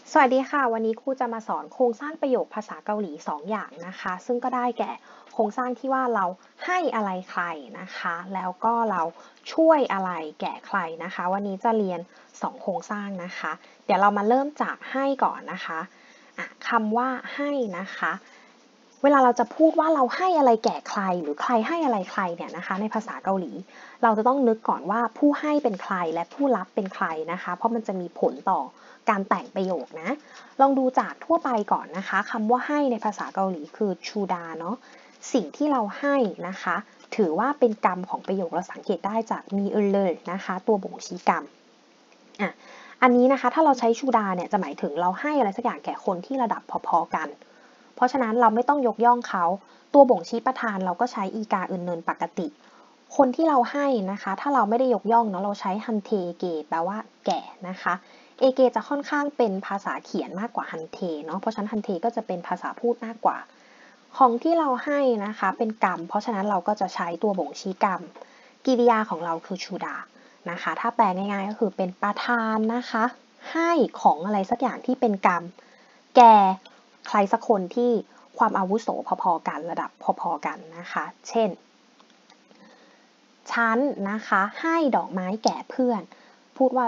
สวัสดีค่ะวันนี้ครูจะมาสอนโครงสร้างประโยคภาษาเกาหลี2อย่างนะคะซึ่งก็ได้แก่โครงสร้างที่ว่าเราให้อะไรใครนะคะแล้วก็เราช่วยอะไรแก่ใครนะคะวันนี้จะเรียน2โครงสร้างนะคะเดี๋ยวเรามาเริ่มจากให้ก่อนนะคะคำว่าให้นะคะเวลาเราจะพูดว่าเราให้อะไรแก่ใครหรือใครให้อะไรใครเนี่ยนะคะในภาษาเกาหลีเราจะต้องนึกก่อนว่าผู้ให้เป็นใครและผู้รับเป็นใครนะคะเพราะมันจะมีผลต่อการแต่งประโยคนะลองดูจากทั่วไปก่อนนะคะคำว่าให้ในภาษาเกาหลีคือชูดาเนาะสิ่งที่เราให้นะคะถือว่าเป็นกรรมของประโยคเราสังเกตได้จากมีเลยนะคะตัวบ่งชี้กรรมอันนี้นะคะถ้าเราใช้ชูดาเนี่ยจะหมายถึงเราให้อะไรสักอย่างแก่คนที่ระดับพอๆกันเพราะฉะนั้นเราไม่ต้องยกย่องเขาตัวบ่งชี้ประธานเราก็ใช้อีกาอื่นเนินปกติคนที่เราให้นะคะถ้าเราไม่ได้ยกย่องเนาะเราใช้ฮันเทเกแปลว่าแก่นะคะเอเกจะค่อนข้างเป็นภาษาเขียนมากกว่าฮันเทเนาะเพราะฉะนั้นฮันเทก็จะเป็นภาษาพูดมากกว่าของที่เราให้นะคะเป็นกรรมเพราะฉะนั้นเราก็จะใช้ตัวบ่งชี้กรรมกริยาของเราคือชูดานะคะถ้าแปลง่ายๆก็คือเป็นประธานนะคะให้ของอะไรสักอย่างที่เป็นกรรมแก่ใครสักคนที่ความอาวุโสพอๆกันระดับพอๆกันนะคะเช่นฉันนะคะให้ดอกไม้แก่เพื่อนพูดว่า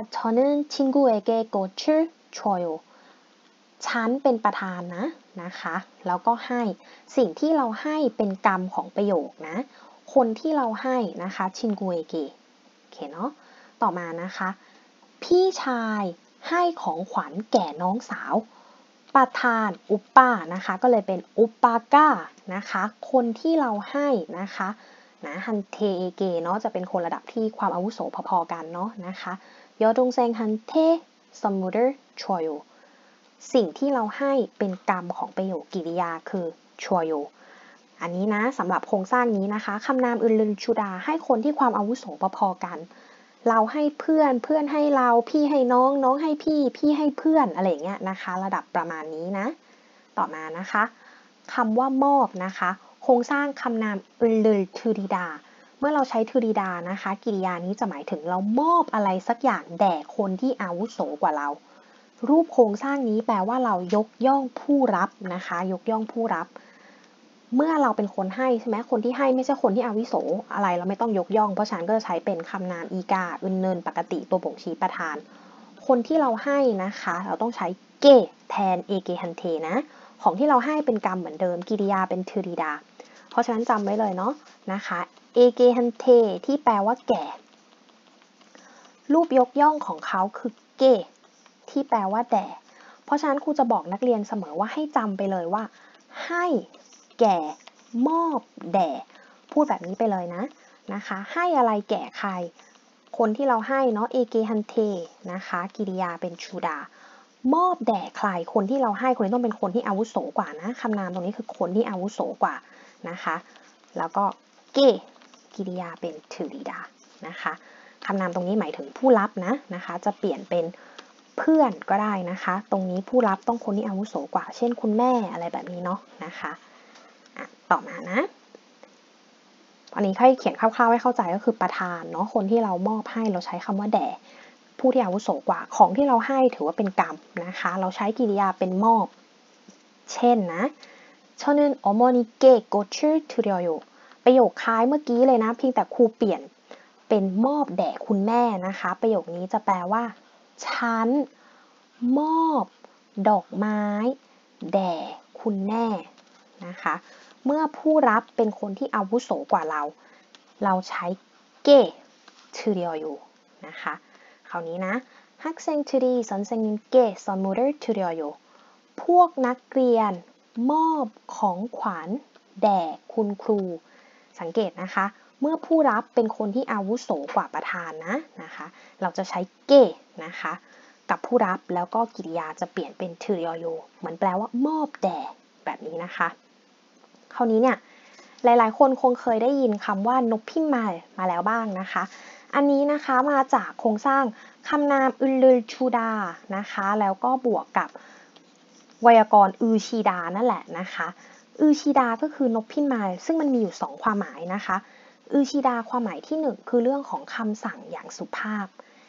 저는친구에게꽃을줘요ฉันเป็นประธานนะคะแล้วก็ให้สิ่งที่เราให้เป็นกรรมของประโยคนะคนที่เราให้นะคะชินกูเอเกโอเคเนาะต่อมานะคะพี่ชายให้ของขวัญแก่น้องสาวประธานอุปป้านะคะก็เลยเป็นอุปปาก้านะคะคนที่เราให้นะคะฮันเทเอเกเนาะจะเป็นคนระดับที่ความอาวุโสพอๆกันเนาะนะคะยอดงเซงฮันเทสมุเดอร์ชอยสิ่งที่เราให้เป็นกรรมของประโยคกริยาคือชัวโยอันนี้นะสำหรับโครงสร้างนี้นะคะคำนามอึนลึนชูดาให้คนที่ความอาวุโสพอๆกันเราให้เพื่อนเพื่อนให้เราพี่ให้น้องน้องให้พี่พี่ให้เพื่อนอะไรอย่างเงี้ยนะคะระดับประมาณนี้นะต่อมานะคะคำว่ามอบนะคะโครงสร้างคำนามอึนลึนทูริดาเมื่อเราใช้ทูริดานะคะกริยานี้จะหมายถึงเรามอบอะไรสักอย่างแด่คนที่อาวุโสกว่าเรารูปโครงสร้างนี้แปลว่าเรายกย่องผู้รับนะคะยกย่องผู้รับเมื่อเราเป็นคนให้ใช่ไหมคนที่ให้ไม่ใช่คนที่อาวุโสอะไรเราไม่ต้องยกย่องเพราะฉะนั้นก็จะใช้เป็นคำนามอีกาอึนเนินปกติตัวบ่งชี้ประธานคนที่เราให้นะคะเราต้องใช้เกแทนเอเกฮันเทนะของที่เราให้เป็นกรรมเหมือนเดิมกริยาเป็นทูริดาเพราะฉะนั้นจำไว้เลยเนาะนะคะเอเกฮันเทที่แปลว่าแก่รูปยกย่องของเขาคือเกที่แปลว่าแด่เพราะฉะนั้นครูจะบอกนักเรียนเสมอว่าให้จำไปเลยว่าให้แก่มอบแด่พูดแบบนี้ไปเลยนะคะให้อะไรแก่ใครคนที่เราให้เนาะเอเกฮันเทนะคะกริยาเป็นชูดามอบแด่ใครคนที่เราให้คนนี้ต้องเป็นคนที่อาวุโสกว่านะคำนามตรงนี้คือคนที่อาวุโสกว่านะคะแล้วก็เกกริยาเป็นทูริดานะคะคำนามตรงนี้หมายถึงผู้รับนะคะจะเปลี่ยนเป็นเพื่อนก็ได้นะคะตรงนี้ผู้รับต้องคนที่อาวุโสกว่าเช่นคุณแม่อะไรแบบนี้เนาะนะคะต่อมานะอันนี้ค่อยเขียนคร่าวๆให้เข้าใจก็คือประธานเนาะคนที่เรามอบให้เราใช้คำว่าแด่ผู้ที่อาวุโสกว่าของที่เราให้ถือว่าเป็นกรรมนะคะเราใช้กริยาเป็นมอบเช่นนะ저는어머니께꽃을드려요ประโยคคล้ายเมื่อกี้เลยนะเพียงแต่ครูเปลี่ยนเป็นมอบแด่คุณแม่นะคะประโยคนี้จะแปลว่าฉันมอบดอกไม้แด่คุณแม่นะคะเมื่อผู้รับเป็นคนที่อาวุโสกว่าเราใช้เกทืเรียอยู่นะคะคราวนี้นะ학생들이 선생님께 선물을 드려요พวกนักเรียนมอบของขวัญแด่คุณครูสังเกตนะคะเมื่อผู้รับเป็นคนที่อาวุโสกว่าประธานนะคะเราจะใช้เกนะคะกับผู้รับแล้วก็กริยาจะเปลี่ยนเป็นทืเรียโยเหมือนแปลว่ามอบแด่แบบนี้นะคะคราวนี้เนี่ยหลายๆคนคงเคยได้ยินคำว่านกพิมาแล้วบ้างนะคะอันนี้นะคะมาจากโครงสร้างคำนามอึลลือชูดานะคะแล้วก็บวกกับไวยากรณ์อือชีดานั่นแหละนะคะอือชีดาก็คือนกพิมายซึ่งมันมีอยู่2ความหมายนะคะอือชีดาความหมายที่1คือเรื่องของคำสั่งอย่างสุภาพ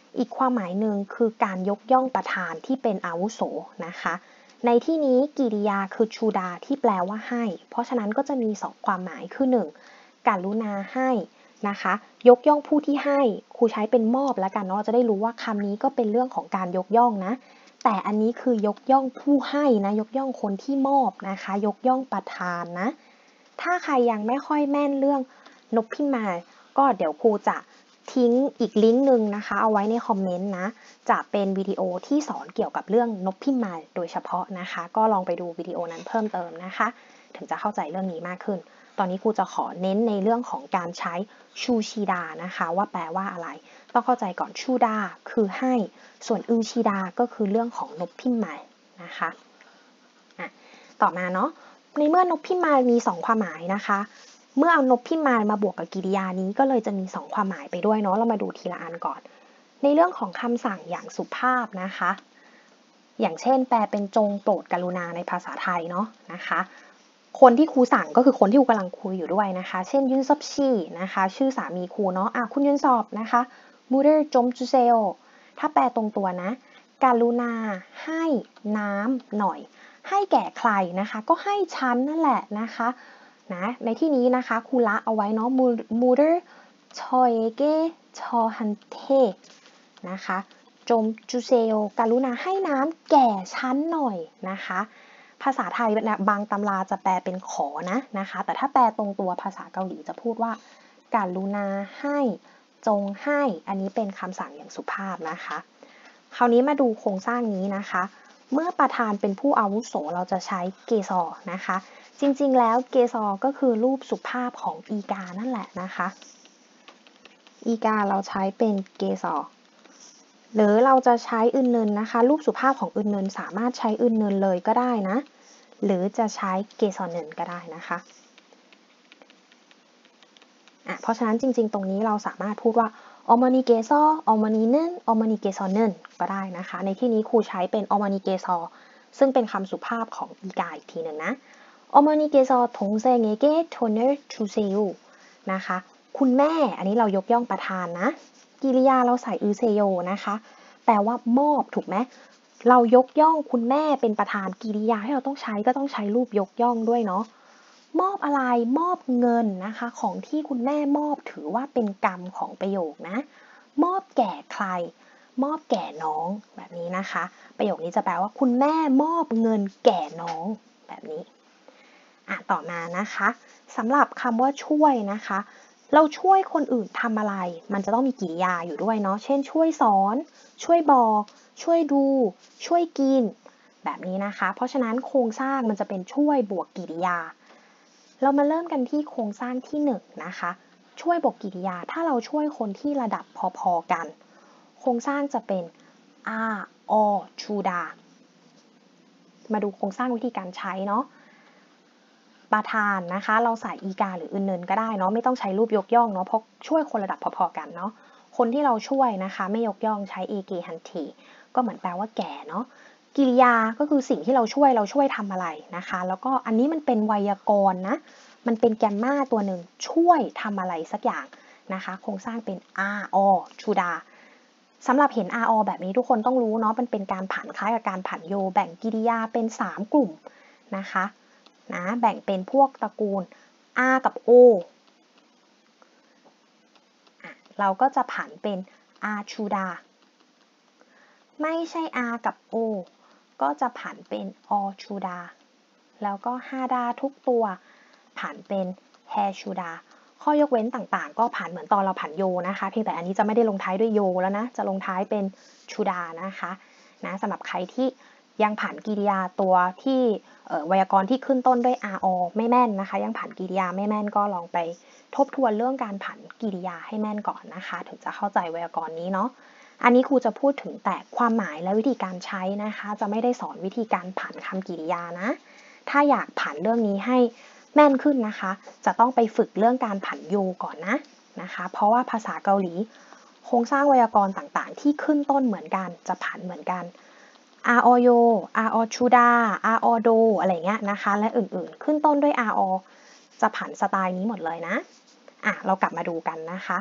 อีกความหมายหนึ่งคือการยกย่องประธานที่เป็นอาวุโสนะคะในที่นี้กริยาคือชูดาที่แปลว่าให้เพราะฉะนั้นก็จะมี2ความหมายคือ1กรุณาให้นะคะยกย่องผู้ที่ให้ครูใช้เป็นมอบแล้วกันเนาะจะได้รู้ว่าคำนี้ก็เป็นเรื่องของการยกย่องนะแต่อันนี้คือยกย่องผู้ให้นะยกย่องคนที่มอบนะคะยกย่องประธานนะถ้าใครยังไม่ค่อยแม่นเรื่องนพพิมายก็เดี๋ยวครูจะทิ้งอีกลิงก์หนึ่งนะคะเอาไว้ในคอมเมนต์นะจะเป็นวิดีโอที่สอนเกี่ยวกับเรื่องนพพิมายโดยเฉพาะนะคะก็ลองไปดูวิดีโอนั้นเพิ่มเติมนะคะถึงจะเข้าใจเรื่องนี้มากขึ้นตอนนี้ครูจะขอเน้นในเรื่องของการใช้ชูชิดานะคะว่าแปลว่าอะไรต้องเข้าใจก่อนชูดาคือให้ส่วนอึชิดาก็คือเรื่องของนพพิมายนะคะต่อมาเนาะในเมื่อนพพิมายมี2ความหมายนะคะเมื่อเอานพพิมายมาบวกกับกริยานี้ก็เลยจะมี2ความหมายไปด้วยเนาะเรามาดูทีละอันก่อนในเรื่องของคำสั่งอย่างสุภาพนะคะอย่างเช่นแปลเป็นจงโปรดกรุณาในภาษาไทยเนาะนะคะคนที่ครูสั่งก็คือคนที่ครูกำลังคุยอยู่ด้วยนะคะเช่นยุนซอบชีนะคะชื่อสามีครูเนาะคุณยุนซอบนะคะมูเดอร์จมจูเซลถ้าแปลตรงตัวนะกรุณาให้น้ำหน่อยให้แก่ใครนะคะก็ให้ฉันนั่นแหละนะคะนะในที่นี้นะคะครูละเอาไว้เนาะมูเดอร์ชอยเกชอฮันเทนะคะจมจูเซลกรุณาให้น้ำแก่ฉันหน่อยนะคะภาษาไทยบางตำราจะแปลเป็นขอนะคะแต่ถ้าแปลตรงตัวภาษาเกาหลีจะพูดว่ากรุณาให้จงให้อันนี้เป็นคำสั่งอย่างสุภาพนะคะคราวนี้มาดูโครงสร้างนี้นะคะเมื่อประธานเป็นผู้อาวุโสเราจะใช้เกซอนะคะจริงๆแล้วเกซอก็คือรูปสุภาพของอีกานั่นแหละนะคะอีกาเราใช้เป็นเกซอหรือเราจะใช้อึนเนินนะคะรูปสุภาพของอึนเนินสามารถใช้อึนเนินเลยก็ได้นะหรือจะใช้เกซอเนินก็ได้นะคะเพราะฉะนั้นจริงๆตรงนี้เราสามารถพูดว่าอมนิเกซออมนิเนนอมนิเกซอเนนก็ได้นะคะในที่นี้ครูใช้เป็นอมนิเกซอซึ่งเป็นคำสุภาพของอีกาอีกทีหนึ่งนะอมนิเกซอทงเซเงเกโทเนอร์ชูเซลนะคะคุณแม่อันนี้เรายกย่องประธานนะกิริยาเราใส่อือเซโยนะคะแปลว่ามอบถูกไหมเรายกย่องคุณแม่เป็นประธานกิริยาที่เราต้องใช้ก็ต้องใช้รูปยกย่องด้วยเนาะมอบอะไรมอบเงินนะคะของที่คุณแม่มอบถือว่าเป็นกรรมของประโยคนะมอบแก่ใครมอบแก่น้องแบบนี้นะคะประโยคนี้จะแปลว่าคุณแม่มอบเงินแก่น้องแบบนี้ต่อมานะคะสำหรับคำว่าช่วยนะคะเราช่วยคนอื่นทำอะไรมันจะต้องมีกริยาอยู่ด้วยเนาะเช่นช่วยสอนช่วยบอกช่วยดูช่วยกินแบบนี้นะคะเพราะฉะนั้นโครงสร้างมันจะเป็นช่วยบวกกริยาเรามาเริ่มกันที่โครงสร้างที่1นะคะช่วยบวกกริยาถ้าเราช่วยคนที่ระดับพอๆกันโครงสร้างจะเป็นอาอชูดามาดูโครงสร้างวิธีการใช้เนาะประธานนะคะเราใส่อีกาหรืออึนเนินก็ได้เนาะไม่ต้องใช้รูปยกย่องเนาะเพราะช่วยคนระดับพอๆกันเนาะคนที่เราช่วยนะคะไม่ยกย่องใช้เอเกฮันทีก็เหมือนแปลว่าแก่เนาะกิริยาก็คือสิ่งที่เราช่วยทำอะไรนะคะแล้วก็อันนี้มันเป็นไวยากรณ์นะมันเป็นแกมมาตัวหนึ่งช่วยทำอะไรสักอย่างนะคะโครงสร้างเป็นอาอชูดาสำหรับเห็น RO แบบนี้ทุกคนต้องรู้เนาะมันเป็นการผันคล้ายกับการผันโยแบ่งกริยาเป็น3กลุ่มนะคะแบ่งเป็นพวกตระกูล R กับ O เราก็จะผันเป็น R ชูดาไม่ใช่ R กับ O ก็จะผันเป็น O ชูดาแล้วก็ฮาดาทุกตัวผันเป็นแฮชูดาข้อยกเว้นต่างๆก็ผันเหมือนตอนเราผันโยนะคะเพียงแต่อันนี้จะไม่ได้ลงท้ายด้วยโยแล้วนะจะลงท้ายเป็นชูดานะคะสำหรับใครที่ยังผันกริยาตัวที่ไวยากรณ์ที่ขึ้นต้นด้วย r o ไม่แม่นนะคะยังผันกริยาไม่แม่นก็ลองไปทบทวนเรื่องการผันกริยาให้แม่นก่อนนะคะถึงจะเข้าใจไวยากรณ์นี้เนาะอันนี้ครูจะพูดถึงแต่ความหมายและวิธีการใช้นะคะจะไม่ได้สอนวิธีการผันคำกริยานะถ้าอยากผันเรื่องนี้ให้แม่นขึ้นนะคะจะต้องไปฝึกเรื่องการผันโยก่อนนะคะเพราะว่าภาษาเกาหลีโครงสร้างไวยากรณ์ต่างๆที่ขึ้นต้นเหมือนกันจะผันเหมือนกันr o โย r o ชูดา r o โดอะไรเงี้ยนะคะและอื่นๆขึ้นต้นด้วย r o จะผันสไตล์นี้หมดเลยนะเรากลับมาดูกันนะคะ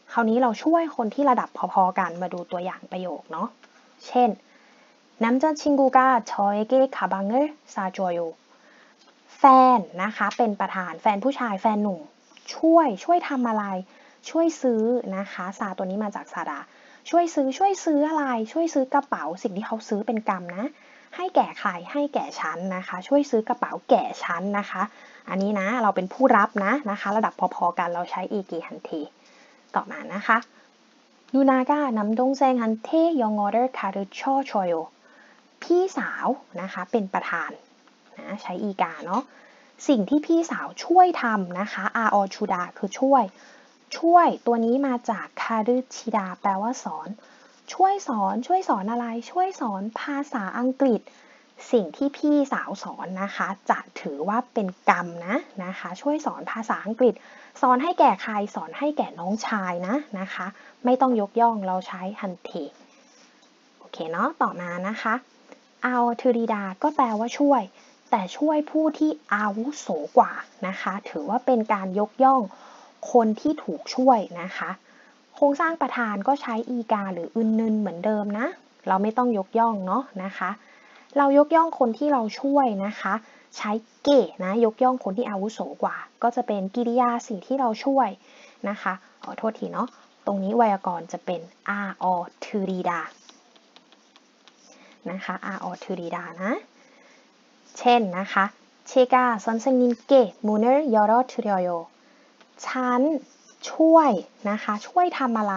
คราวนี้เราช่วยคนที่ระดับพอๆกันมาดูตัวอย่างประโยคเนาะเช่น남자친구가 저에게 가방을 사줘요แฟนนะคะเป็นประธานแฟนผู้ชายแฟนหนุ่มช่วยทำอะไรช่วยซื้อนะคะซาตัวนี้มาจากซาดาช่วยซื้ออะไรช่วยซื้อกระเป๋าสิ่งที่เขาซื้อเป็นกรรมนะให้แก่ใครให้แก่ฉันนะคะช่วยซื้อกระเป๋าแก่ฉันนะคะอันนี้นะเราเป็นผู้รับนะคะระดับพอๆกันเราใช้เอเกฮันเทต่อมานะคะ누나가 남동생한테 영어를 가르쳐줘요พี่สาวนะคะเป็นประธานนะใช้อีกาเนาะสิ่งที่พี่สาวช่วยทำนะคะอาออชูดาคือช่วยตัวนี้มาจากคารุชิดาแปลว่าสอนช่วยสอนอะไรช่วยสอนภาษาอังกฤษสิ่งที่พี่สาวสอนนะคะจะถือว่าเป็นกรรมนะคะช่วยสอนภาษาอังกฤษสอนให้แก่ใครสอนให้แก่น้องชายนะคะไม่ต้องยกย่องเราใช้ฮันเทโอเคเนาะต่อมานะคะอัลทูริดาก็แปลว่าช่วยแต่ช่วยผู้ที่อาวุโสกว่านะคะถือว่าเป็นการยกย่องคนที่ถูกช่วยนะคะโครงสร้างประธานก็ใช้อีกาหรืออึนนึนเหมือนเดิมนะเราไม่ต้องยกย่องเนาะนะคะเรายกย่องคนที่เราช่วยนะคะใช้เกะนะยกย่องคนที่อาวุโสกว่าก็จะเป็นกริยาสิ่งที่เราช่วยนะคะขอโทษทีเนาะตรงนี้ไวยากรณ์จะเป็นอาออทูริดานะคะอาออทูริดานะเช่นนะคะ제가 선생님께 문을 열어드려요ฉันช่วยนะคะช่วยทำอะไร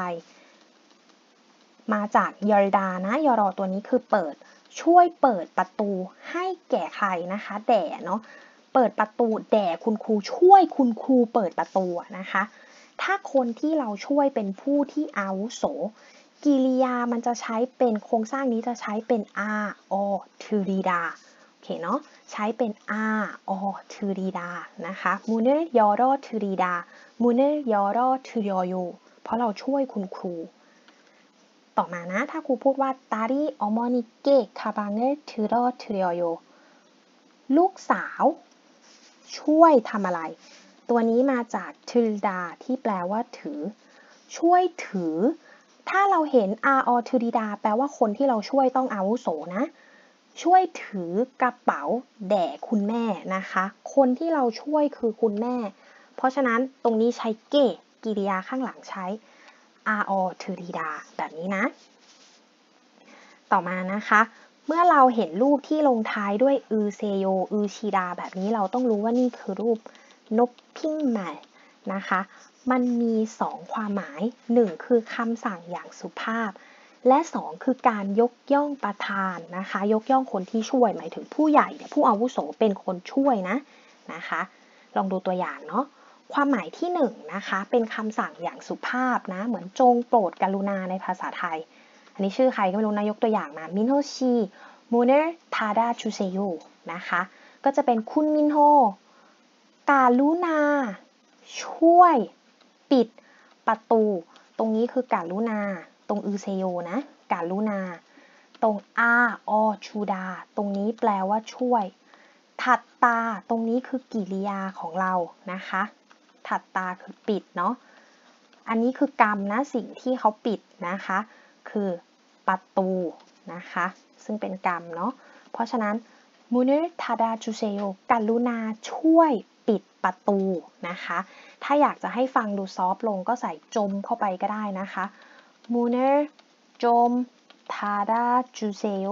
มาจากยอรดานะยอรอตัวนี้คือเปิดช่วยเปิดประตูให้แก่ใครนะคะแด่เนาะเปิดประตูแด่คุณครูช่วยคุณครูเปิดประตูนะคะถ้าคนที่เราช่วยเป็นผู้ที่อาวุโสกิริยามันจะใช้เป็นโครงสร้างนี้จะใช้เป็นอาออทูริดาโอเคเนาะใช้เป็นอาออทูริดานะคะมูเนยอรอทูริดามูเนยอรอทูริโยเพราะเราช่วยคุณครูต่อมานะถ้าครูพูดว่าตาริออมอนิเกะคาบังเนทูรอทูริโยลูกสาวช่วยทำอะไรตัวนี้มาจากทูริดาที่แปลว่าถือช่วยถือถ้าเราเห็นอาออทูริดาแปลว่าคนที่เราช่วยต้องอาวุโสนะช่วยถือกระเป๋าแด่คุณแม่นะคะคนที่เราช่วยคือคุณแม่เพราะฉะนั้นตรงนี้ใช้เกะกิริยาข้างหลังใช้อาออทูริดาแบบนี้นะต่อมานะคะเมื่อเราเห็นรูปที่ลงท้ายด้วยอือเซโยอือชิดาแบบนี้เราต้องรู้ว่านี่คือรูปนกพิ้งแม่นะคะมันมี2ความหมาย1คือคำสั่งอย่างสุภาพและ2คือการยกย่องประธานนะคะยกย่องคนที่ช่วยหมายถึงผู้ใหญ่ผู้อาวุโสเป็นคนช่วยนะคะลองดูตัวอย่างเนาะความหมายที่1นะคะเป็นคำสั่งอย่างสุภาพนะเหมือนจงโปรดกรุณาในภาษาไทยอันนี้ชื่อใครก็ไม่รู้นะยกตัวอย่างมามินโฮชิมูเนอร์ทาดาชูเซโยนะคะก็จะเป็นคุณมินโฮกรุณาช่วยปิดประตูตรงนี้คือกรุณาตรงอือเซโยนะกรุณาตรงอาออชูดาตรงนี้แปลว่าช่วยถัดตาตรงนี้คือกิริยาของเรานะคะถัดตาคือปิดเนาะอันนี้คือกรรมนะสิ่งที่เขาปิดนะคะคือประตูนะคะซึ่งเป็นกรรมเนาะเพราะฉะนั้นมูเนทาดาจูเซโยกรุณาช่วยปิดประตูนะคะถ้าอยากจะให้ฟังดูซอฟลงก็ใส่จมเข้าไปก็ได้นะคะมูเนจมทาดาจูเซโย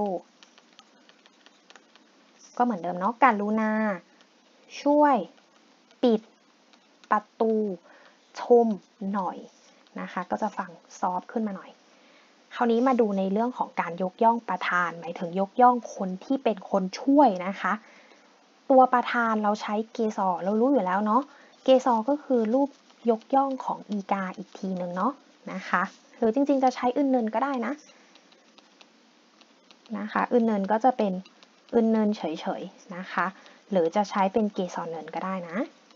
ก็เหมือนเดิมเนาะกรุณาช่วยปิดประตูชมหน่อยนะคะก็จะฟังซอฟขึ้นมาหน่อยคราวนี้มาดูในเรื่องของการยกย่องประธานหมายถึงยกย่องคนที่เป็นคนช่วยนะคะตัวประธานเราใช้เกสรเรารู้อยู่แล้วเนาะเกสรก็คือรูปยกย่องของอีกาอีกทีหนึ่งเนาะนะคะหรือจริงๆจะใช้อึนเนินก็ได้นะคะอึนเนินก็จะเป็นอึนเนินเฉยๆนะคะหรือจะใช้เป็นเกสรเนินก็ได้นะ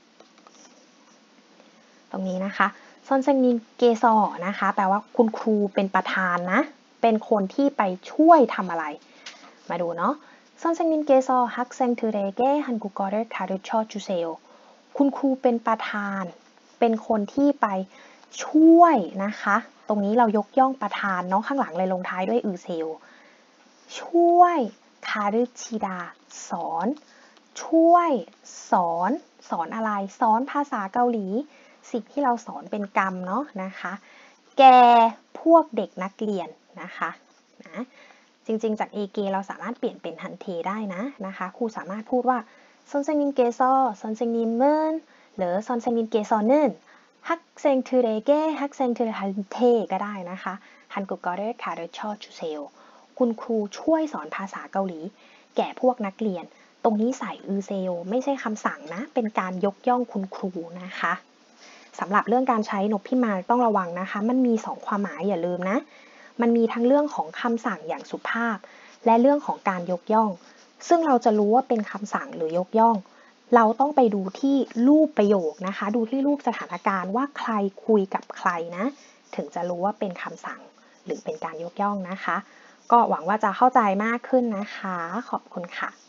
ตรงนี้นะคะซอนเซงนินเกซอนะคะแปลว่าคุณครูเป็นประธานนะเป็นคนที่ไปช่วยทำอะไรมาดูเนาะ선생님께서 학생들에게 한국어를 가르쳐 주세요. คุณครูเป็นประธานเป็นคนที่ไปช่วยนะคะตรงนี้เรายกย่องประธานเนาะข้างหลังเลยลงท้ายด้วยเซลช่วยคารุชิดาสอนช่วยสอนอะไรสอนภาษาเกาหลีสิ่งที่เราสอนเป็นกรรมเนาะนะคะแกพวกเด็กนักเรียนนะคะนะจริงๆจาก AG เราสามารถเปลี่ยนเป็นฮันเทได้นะคะครูสามารถพูดว่า선생님께서 선생님은หรือ선생님께서는 학생들에게 학생들한테 ก็ได้นะคะ 한국어를 가르쳐 주세요 คุณครูช่วยสอนภาษาเกาหลีแก่พวกนักเรียนตรงนี้ใส่เซลไม่ใช่คำสั่งนะเป็นการยกย่องคุณครูนะคะสำหรับเรื่องการใช้นกพิมานต้องระวังนะคะมันมี2ความหมายอย่าลืมนะมันมีทั้งเรื่องของคำสั่งอย่างสุภาพและเรื่องของการยกย่องซึ่งเราจะรู้ว่าเป็นคำสั่งหรือยกย่องเราต้องไปดูที่รูปประโยคนะคะดูที่รูปสถานการณ์ว่าใครคุยกับใครนะถึงจะรู้ว่าเป็นคำสั่งหรือเป็นการยกย่องนะคะก็หวังว่าจะเข้าใจมากขึ้นนะคะขอบคุณค่ะ